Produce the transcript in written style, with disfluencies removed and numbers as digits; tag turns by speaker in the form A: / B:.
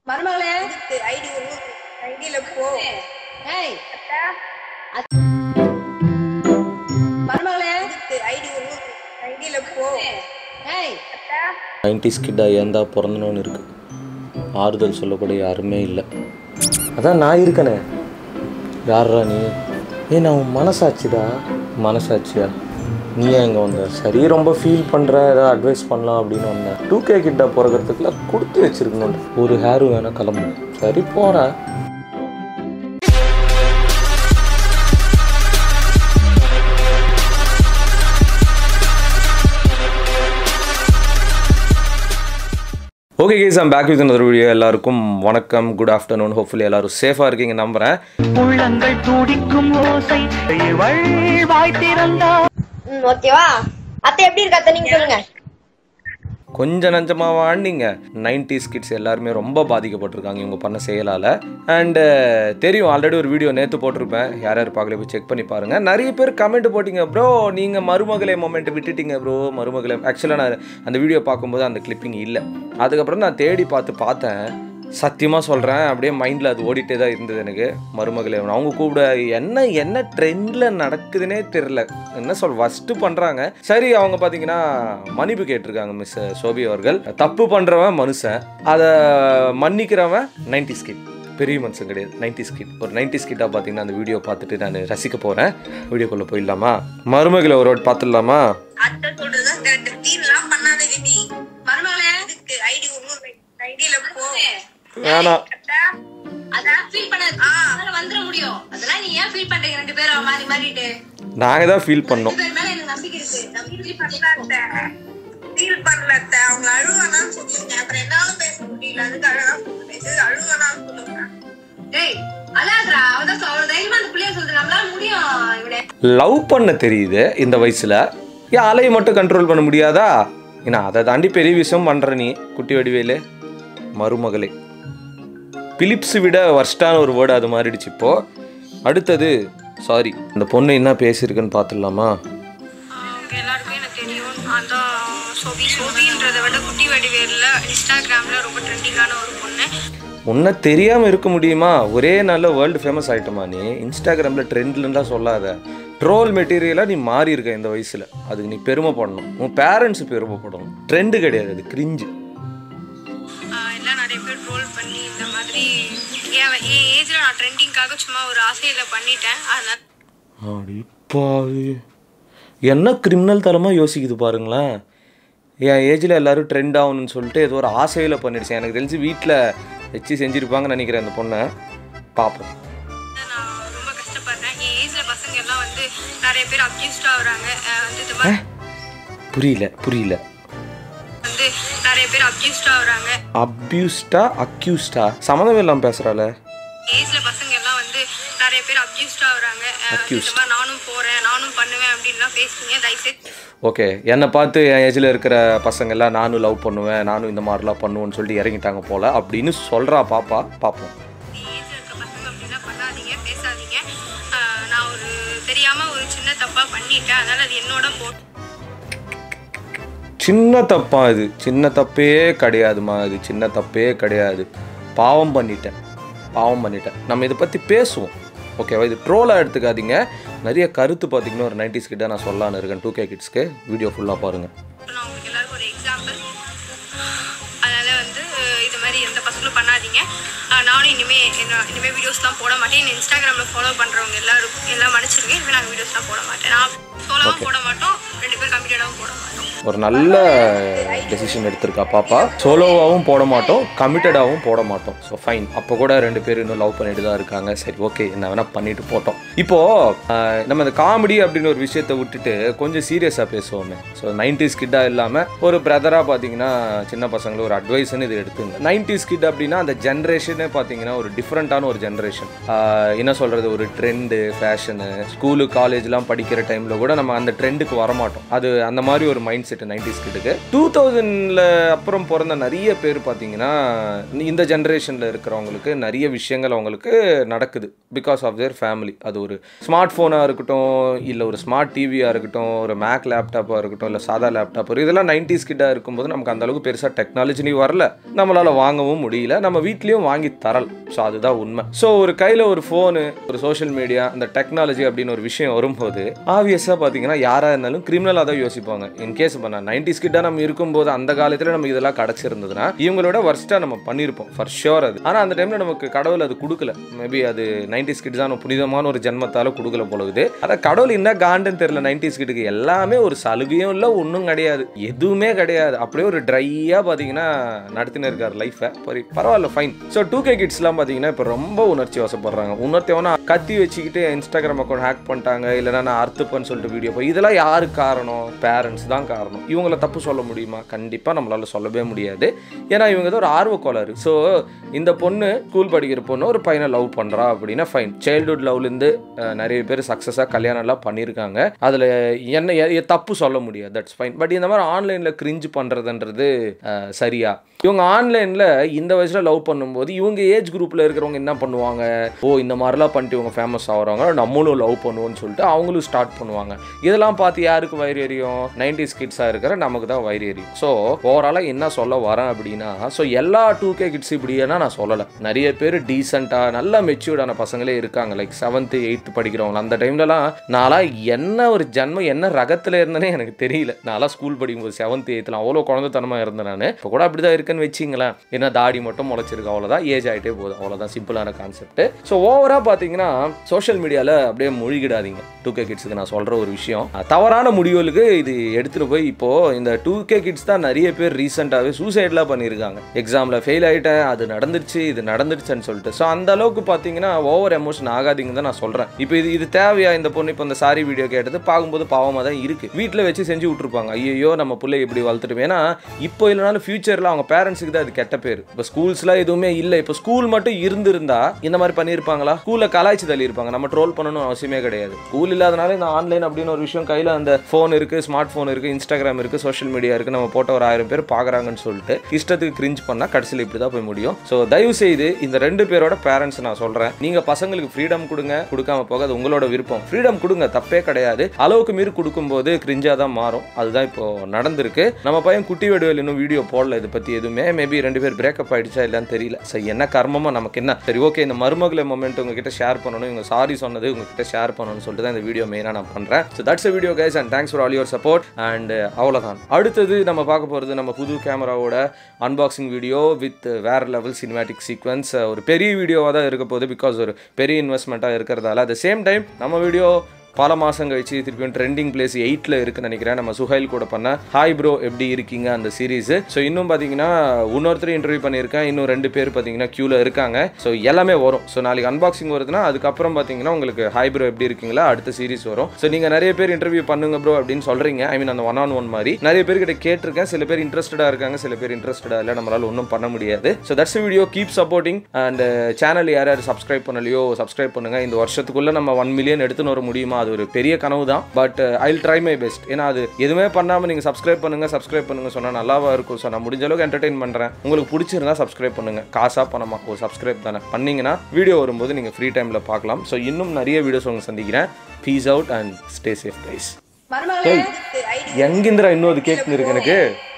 A: மருமகளே
B: ஐடி ஐடியில போ.
A: ஏய் மருமகளே
B: ஐடியில போ.
A: ஏய்
C: 90s கிட்டா ஏந்தா பிறந்தனோன்னு இருக்கு. ஆறுதல் சொல்லக்கூட யாருமே இல்லை. அதான் நான் இருக்கனே. யாரா நீ? நான் உன் மனசாட்சிடா. மனசாட்சியா? நீ எங்கே வந்த? சரி, ரொம்ப ஃபீல் பண்ணுற, ஏதாவது அட்வைஸ் பண்ணலாம் அப்படின்னு வந்தேன். 2K கிட்ட பிறக்கிறதுக்குள்ள கொடுத்து வச்சிருக்கணும். ஒரு ஹேரும் வேணால் கிளம்பணும். சரி போகிறேன். Okay guys, I'm back with another video. எல்லாருக்கும் வணக்கம், குட் ஆஃப்டர்நூன். ஹோப்ஃபுல்லி எல்லாரும் சேஃபாக இருக்கீங்க நம்புகிறேன்.
D: உள்ளங்கள் துடிக்கும் ஓசை
B: ஓகேவா? அத்தை எப்படி இருக்கு அத்தை, நீங்க சொல்லுங்க.
C: கொஞ்சம் நஞ்சமாக வாழ்ந்தீங்க. 90s கிட்ஸ் எல்லாருமே ரொம்ப பாதிக்கப்பட்டிருக்காங்க இவங்க பண்ண செயலால். அண்டு தெரியும், ஆல்ரெடி ஒரு வீடியோ நேற்று போட்டிருப்பேன். யார் யார் பார்க்கல போய் செக் பண்ணி பாருங்கள். நிறைய பேர் கமெண்ட் போட்டிங்க, ப்ரோ நீங்கள் மருமகளே மொமெண்ட் விட்டுட்டீங்க ப்ரோ, மருமகளே. ஆக்சுவலாக நான் அந்த வீடியோ பார்க்கும்போது அந்த கிளிப்பிங் இல்லை. அதுக்கப்புறம் நான் தேடி பார்த்தேன். சத்தியமாக சொல்கிறேன், அப்படியே மைண்டில் அது ஓடிட்டே தான் இருந்தது எனக்கு. மருமகளே அவங்க கூட என்ன ட்ரெண்டில் நடக்குதுன்னே தெரில. என்ன ஃபஸ்ட்டு பண்ணுறாங்க. சரி, அவங்க பார்த்தீங்கன்னா மன்னிப்பு கேட்டிருக்காங்க மிஸ் சோபி அவர்கள். தப்பு பண்ணுறவன் மனுஷன், அதை மன்னிக்கிறவன் 90s கிட். பெரிய மனுஷன் கிடையாது, 90s கிட். ஒரு 90s கிட்டாக பார்த்தீங்கன்னா அந்த வீடியோ பார்த்துட்டு நான் ரசிக்க போகிறேன். வீடியோக்குள்ளே போயிடலாமா? மருமகளை ஒரு வாட்டி பார்த்துடலாமா? வேணாம். நாங்க தான் ஃபீல் பண்ணோம். லவ் பண்ண தெரியுது இந்த வயசுல, ஏன் அலையை மட்டும் கண்ட்ரோல் பண்ண முடியாதா? ஏன்னா அதை தாண்டி பெரிய விஷயம் பண்ற நீ குட்டி வடிவேலு. மருமகளே பிலிப்ஸ் விட வர்ஸ்டான ஒரு வேர்டு அது மாறிடுச்சு இப்போ. அடுத்தது சாரி, இந்த பொண்ணு என்ன பேசியிருக்குன்னு பார்த்துடலாமா?
E: எல்லாருக்கும் எனக்கு தெரியும். அதான் சோபின்றதை விட குட்டி வடிவேலில் இன்ஸ்டாகிராமில் ரொம்ப ட்ரெண்டிங்கான ஒரு பொண்ணு.
C: உன்னை தெரியாமல் இருக்க முடியுமா? ஒரே நாளில் வேர்ல்டு ஃபேமஸ் ஆகிட்டோமா நீ? இன்ஸ்டாகிராமில் ட்ரெண்ட்லாம் சொல்லாத. ட்ரோல் மெட்டீரியலாக நீ மாறி இருக்க இந்த வயசில். அதுக்கு நீ பெருமைப்படணும். உன் பேரண்ட்ஸு பெருமைப்படணும். ட்ரெண்டு கிடையாது, அது கிரிஞ்சு.
E: எல்லாம் நிறைய பேர் ட்ரோல் பண்ணி இந்த மாதிரி என் ஏஜில் நான் ட்ரெண்டிங்காக சும்மா ஒரு ஆசையில் பண்ணிட்டேன்.
C: அதனால் என்ன கிரிமினல் தரமாக யோசிக்குது பாருங்களேன். என் ஏஜில் எல்லோரும் ட்ரெண்ட் ஆகணும்னு சொல்லிட்டு ஏதோ ஒரு ஆசையில் பண்ணிடுச்சேன். எனக்கு தெரிஞ்சு வீட்டில் வச்சு செஞ்சுருப்பாங்கன்னு நினைக்கிறேன் அந்த பொண்ணை. பார்ப்போம்.
E: நான் ரொம்ப கஷ்டப்படுறேன். என் ஏஜில் பசங்க எல்லாம் வந்து நிறைய பேர் அப்யூஸ்டாக வராங்க. வந்து இந்த மாதிரி
C: புரியல
E: வந்து நிறைய பேர் அப்யூஸ்டாக வராங்க.
C: அக்யூஸ்டா சம்மந்தம் இல்லாமல் பேசுகிறாள்.
E: ஏஜில் பசங்க எல்லாம் வந்து நிறைய பேர் அப்யூஸ்டாக வராங்க. இந்த மாதிரி நானும் போகிறேன், நானும் பண்ணுவேன் அப்படின்லாம் பேசுறீங்க. தயவுசெய்து
C: ஓகே, என்னை பார்த்து என் ஏஜில் இருக்கிற பசங்கள்லாம் நானும் லவ் பண்ணுவேன், நானும் இந்த மாதிரிலாம் பண்ணுவேன்னு சொல்லிட்டு இறங்கிட்டாங்க போல் அப்படின்னு சொல்கிறா பாப்பா. பார்ப்போம்.
E: ஏஜில் இருக்க பசங்க அப்படின்லாம் பண்ணாதீங்க, பேசாதீங்க. நான் ஒரு தெரியாமல் ஒரு சின்ன தப்பாக பண்ணிட்டேன், அதனால் அது என்னோட போட்டு.
C: சின்ன தப்பா? இது சின்ன தப்பே கிடையாதுமா. இது சின்ன தப்பே கிடையாது. பாவம் பண்ணிட்டேன். நம்ம இதை பற்றி பேசுவோம், ஓகேவா? இது ட்ரோலாக எடுத்துக்காதீங்க. நிறைய கருத்து பார்த்தீங்கன்னா ஒரு 90s கிட்ட நான் சொல்லலான்னு இருக்கேன். 2K கிட்ஸ்க்கு வீடியோ ஃபுல்லாக பாருங்கள்.
E: நான் உங்களுக்கு எல்லாருக்கும் ஒரு எக்ஸாம்பிள். அதனால் வந்து இது மாதிரி எந்த பசங்களும் பண்ணாதீங்க. நானும் இனிமேல் வீடியோஸ்லாம் போட மாட்டேன். என்ன இன்ஸ்டாகிராமில் ஃபாலோ பண்ணுறவங்க எல்லாம் மன்னிச்சிருங்க. இனிமேல் நாங்கள் வீடியோஸ்லாம் போட மாட்டேன். நான் சோலோவும் போட மாட்டோம், 2 பேர் கமிட்டடாகவும் போட மாட்டோம்.
C: ஒரு நல்ல டெசிஷன் எடுத்திருக்கா பாப்பா. சோலோவாகவும் போட மாட்டோம், கமிட்டடாகவும் போட மாட்டோம். So fine. அப்போ கூட 2 பேர் இன்னும் லவ் பண்ணிட்டு தான் இருக்காங்க. சரி, ஓகே, என்ன வேணால் பண்ணிட்டு போட்டோம். இப்போது நம்ம இந்த காமெடி அப்படின்னு ஒரு விஷயத்தை விட்டுட்டு கொஞ்சம் சீரியஸாக பேசுவோமே. ஸோ 90s கிட்டாக இல்லாமல் ஒரு பிரதராக பார்த்தீங்கன்னா சின்ன பசங்களை ஒரு அட்வைஸ்ன்னு இது எடுத்துங்க. 90s கிட் அப்படின்னா அந்த ஜென்ரேஷனே பார்த்தீங்கன்னா ஒரு டிஃப்ரெண்ட்டான ஒரு ஜென்ரேஷன். என்ன சொல்கிறது, ஒரு ட்ரெண்டு, ஃபேஷனு, ஸ்கூலு காலேஜ்லாம் படிக்கிற டைமில் கூட நம்ம அந்த ட்ரெண்டுக்கு வரமாட்டோம். அது அந்த மாதிரி ஒரு மைண்ட் செட் 90s கிட்டுக்கு. 2000ல அப்புறம் பிறந்த நிறைய பேர் பார்த்தீங்கன்னா இந்த ஜென்ரேஷனில் இருக்கிறவங்களுக்கு நிறைய விஷயங்கள் அவங்களுக்கு நடக்குது பிகாஸ் ஆஃப் தேர் ஃபேமிலி. அது ஒரு ஸ்மார்ட் ஃபோனாக இருக்கட்டும், இல்லை ஒரு ஸ்மார்ட் டிவியாக இருக்கட்டும், ஒரு மேக் லேப்டாப்பாக இருக்கட்டும், இல்லை சாதா லேப்டாப், இதெல்லாம் 90s கிட்டாக இருக்கும்போது நமக்கு அந்த அளவுக்கு பெருசாக டெக்னாலஜி வரல, நம்மளால் வாங்கவும் முடியல. நம்ம வீட்லேயும் வாங்கி தரல். ஸோ அதுதான் உண்மை. ஸோ ஒரு கையில் ஒரு ஃபோனு, ஒரு சோஷியல் மீடியா, இந்த டெக்னாலஜி அப்படின்னு ஒரு விஷயம் வரும்போது ஆப்வியஸாக பார்த்தீங்கன்னா யாராக இருந்தாலும் கிரிமினலாக தான் யோசிப்பாங்க. இன்கேஸ் இப்போ நான் 90s கிட்ட நம்ம இருக்கும்போது அந்த காலத்தில் நமக்கு இதெல்லாம் கிடச்சிருந்ததுன்னா இவங்களோட வர்ஸ்ட்டாக நம்ம பண்ணியிருப்போம் ஃபார் ஷியோர் அது. ஆனால் அந்த டைமில் நமக்கு கடவுள் அது கொடுக்கல. மேபி அது 90s கிட்ஸ் தான் புனிதமான ஒரு ஜென்மத்தால் கொடுக்கல போலுது. அதை கடவுள் என்ன காண்டுன்னு தெரியல. 90s கிட்டுக்கு எல்லாமே ஒரு சலுகையும் இல்லை, ஒன்றும் கிடையாது, எதுவுமே கிடையாது. அப்படியே ஒரு ட்ரையாக பார்த்தீங்கன்னா நடத்தினு இருக்கார் லைஃபை. பரவாயில்ல, ஃபைன். ஸோ 2K கிட்ஸ்லாம் பார்த்தீங்கன்னா இப்போ ரொம்ப உணர்ச்சி வசப்படுறாங்க. உணர்த்தவனா கத்தி வச்சுக்கிட்டு இன்ஸ்டாகிராம் அக்கௌண்ட் ஹேக் பண்ணிட்டாங்க, இல்லைனா நான் அர்த்தப்பன்னு சொல்லிட்டு வீடியோ போய் இதெல்லாம் யாரு காரணம்? பேரண்ட்ஸ் தான் காரணம். இவங்கள தப்பு சொல்ல முடியுமா? கண்டிப்பாக நம்மளால சொல்லவே முடியாது. ஏன்னா இவங்க தான் ஒரு ஆர்வக்கோளாறு. ஸோ இந்த பொண்ணு ஸ்கூல் படிக்கிற பொண்ணு ஒரு பையனை லவ் பண்ணுறா அப்படின்னா ஃபைன். சைல்டுஹுட் லவ்லேருந்து நிறைய பேர் சக்ஸஸாக கல்யாணம்லாம் பண்ணியிருக்காங்க. அதில் என்ன தப்பு சொல்ல முடியாது, தட்ஸ் ஃபைன். பட் இந்த மாதிரி ஆன்லைனில் கிரிஞ்சு பண்ணுறதுன்றது சரியா? இவங்க ஆன்லைனில் இந்த வயசில் லவ் பண்ணும்போது இவங்க ஏஜ் குரூப்பில் இருக்கிறவங்க என்ன பண்ணுவாங்க? ஓ இந்த மாதிரிலாம் பண்ணிட்டு இவங்க ஃபேமஸ் ஆகிறாங்க, நம்மளும் லவ் பண்ணுவோன்னு சொல்லிட்டு அவங்களும் ஸ்டார்ட் பண்ணுவாங்க. இதெல்லாம் பார்த்து யாருக்கு வயிறு எரியும்? 90s கிட்ஸாக இருக்கிற நமக்கு தான் வயிறு எரியும். ஸோ ஓவராலாக என்ன சொல்ல வரேன் அப்படின்னா, ஸோ எல்லா 2K கிட்ஸ் இப்படின்னா நான் சொல்லலை. நிறைய பேர் டீசெண்டாக நல்ல மெச்சூர்டான பசங்களே இருக்காங்க. லைக் 7th 8th படிக்கிறவங்க. அந்த டைம்லலாம் நான்லாம் என்ன ஒரு ஜன்மம் என்ன ரகத்தில் இருந்தேனே எனக்கு தெரியல. நான்லாம் ஸ்கூல் படிக்கும்போது 7th 8th அவ்வளோ குழந்தைத்தனமாக இருந்தேன். நான் இப்போ கூட அப்படி தான் இருக்குன்னு வச்சிங்களேன். என்ன தாடி மட்டும் முளைச்சிருக்கு, அவ்வளோதான், ஏஜ் ஆகிட்டே போகுது, அவ்வளோதான், சிம்பிளான கான்செப்ட். ஸோ ஓவராக பார்த்தீங்கன்னா சோஷியல் மீடியாவில் அப்படியே மூழ்கிடாதீங்க. 2K கிட்ஸுக்கு நான் சொல்கிற ஒரு விஷயம், தவறான முடிவுகளுக்கு இது எடுத்துகிட்டு போய் இப்போது இந்த 2K கிட்ஸ் தான் நிறைய பேர் ரீசெண்டாகவே சூசைட்லாம் பண்ணியிருக்காங்க. எக்ஸாமில் ஃபெயில் ஆகிட்டேன், அது நடந்துருச்சு, இது நடந்துருச்சுன்னு சொல்லிட்டு. ஸோ அந்த அளவுக்கு பார்த்தீங்கன்னா ஓவர் எமோஷன் ஆகாதீங்க தான் நான் சொல்கிறேன். இப்போ இது தேவையா? இந்த பொண்ணு இப்போ இந்த சாரி வீடியோ கேட்டது பார்க்கும்போது பாவமாக தான் இருக்குது. வீட்டில் வச்சு செஞ்சு விட்ருப்பாங்க. ஐயோ நம்ம பிள்ளை இப்படி வளர்த்துட்டு. ஏன்னா இப்போ இல்லைனாலும் ஃபியூச்சரில் அவங்க பேரண்ட்ஸுக்கு தான் அது கெட்ட பேர். இப்போ ஸ்கூல்ஸ்லாம் எதுவுமே இல்லை. இப்போ ஸ்கூல் மட்டும் இருந்திருந்தா இந்த மாதிரி பண்ணியிருப்பாங்களா? ஸ்கூலில் கலாய்ச்சி தள்ளி இருப்பாங்க. நம்ம ட்ரோல் பண்ணணும் அவசியமே கிடையாது. ஸ்கூல் இல்லாதனால இந்த ஆன்லைன் அப்படின்னு ஒரு விஷயம், கையில் அந்த ஃபோன் இருக்குது, ஸ்மார்ட் ஃபோன் இருக்குது, இன்ஸ்டாகிராம் இருக்குது, சோஷியல் மீடியா இருக்குது, நம்ம போட்ட ஒரு 1000 பேர் பார்க்குறாங்கன்னு சொல்லிட்டு இஷ்டத்துக்கு கிரிஞ்ச் பண்ணால் கடைசியில் இப்படி தான் போய் முடியும். ஸோ தயவு செய்து இந்த 2 பேரோட பேரண்ட்ஸ் நான் சொல்கிறேன், நீங்கள் பசங்களுக்கு ஃப்ரீடம் கொடுங்க. கொடுக்காம போக அது உங்களோட விருப்பம். ஃப்ரீடம் கொடுங்க, தப்பே கிடையாது. அளவுக்கு மீறி கொடுக்கும்போது கிரிஞ்சாக தான் மாறும். அதுதான் இப்போ நடந்திருக்கு. நம்ம பையன் குட்டி வடிவேல் இன்னும் வீடியோ போடல இதை பற்றி எதுவுமே. மேபி 2 பேர் பிரேக்கப் ஆகிடுச்சா இல்லைன்னு தெரியல. சரி, என்ன கர்மமாக நமக்கு என்ன. சரி, ஓகே, இந்த மருமகளை மொமெண்ட் உங்ககிட்ட ஷேர் பண்ணணும், இவங்க சாரி சொன்னது உங்ககிட்ட ஷேர் பண்ணணும்னு சொல்லிட்டு தான் இந்த வீடியோ மெயினாக நான் பண்ணுறேன். So that's a video guys, and thanks for all your support. And அவ்வளோதான். அடுத்தது நம்ம பார்க்க போகிறது நம்ம புது கேமராவோட அன்பாக்சிங் வீடியோ வித் வேற லெவல் சினிமேட்டிக் சீக்வன்ஸ். ஒரு பெரிய வீடியோவாக தான் இருக்க போகுது, பிகாஸ் ஒரு பெரிய இன்வெஸ்ட்மெண்ட்டாக இருக்கிறதால. அட் த சேம் டைம் நம்ம வீடியோ பல மாதம் கழிச்சு திருப்பியும் ட்ரெண்டிங் பிளேஸ் 8ல் இருக்குன்னு நினைக்கிறேன். நம்ம சுஹைல் கூட பண்ண ஹாய் ப்ரோ எப்படி இருக்கீங்க அந்த சீரீஸ். ஸோ இன்னும் பார்த்தீங்கன்னா இன்னொருத்தர் இன்டர்வியூ பண்ணியிருக்கேன். இன்னும் 2 பேர் பார்த்தீங்கன்னா க்யூவில் இருக்காங்க. ஸோ எல்லாமே வரும். ஸோ நாளைக்கு அன்பாக்சிங் வருதுன்னா அதுக்கப்புறம் பார்த்தீங்கன்னா உங்களுக்கு ஹாய் ப்ரோ எப்படி இருக்கீங்களா அடுத்த சீரீஸ் வரும். ஸோ நீங்கள் நிறைய பேர் இன்டர்வியூ பண்ணுங்க ப்ரோ அப்படின்னு சொல்கிறீங்க. ஐ மீன் அந்த 1-on-1 மாதிரி நிறைய பேர்கிட்ட கேட்டிருக்கேன். சில பேர் இன்ட்ரெஸ்டடாக இருக்காங்க, சில பேர் இன்ட்ரெஸ்டடாக இல்லை. நம்மளால் ஒன்றும் பண்ண முடியாது. So that's a video. Keep supporting. And channel யார் யார் சப்ஸ்கிரைப் பண்ணலையோ சப்ஸ்கிரைப் பண்ணுங்கள். இந்த வருஷத்துக்குள்ளே நம்ம 1 மில்லியன் எடுத்துன்னு வர முடியுமா? அது ஒரு பெரிய கனவு தான். But I will try my best. ஏன்னா அது எதுவுமே பண்ணாமல் நீங்கள் சப்ஸ்கிரைப் பண்ணுங்க சொன்னால் நல்லாவா இருக்கும். ஸோ நான் முடிஞ்ச அளவுக்கு என்டர்டெயின் பண்ணுறேன். உங்களுக்கு பிடிச்சிருந்தா சப்ஸ்கிரைப் பண்ணுங்கள். காசாக பணமா ஒரு சப்ஸ்கிரைப் தானே பண்ணிங்கன்னா வீடியோ வரும்போது நீங்கள் ஃப்ரீ டைமில் பார்க்கலாம். ஸோ இன்னும் நிறைய வீடியோஸ் உங்களுக்கு சந்திக்கிறேன். Peace out and stay safe guys. எங்கிந்திரா இன்னும் அது கேட்குன்னு இருக்கு எனக்கு.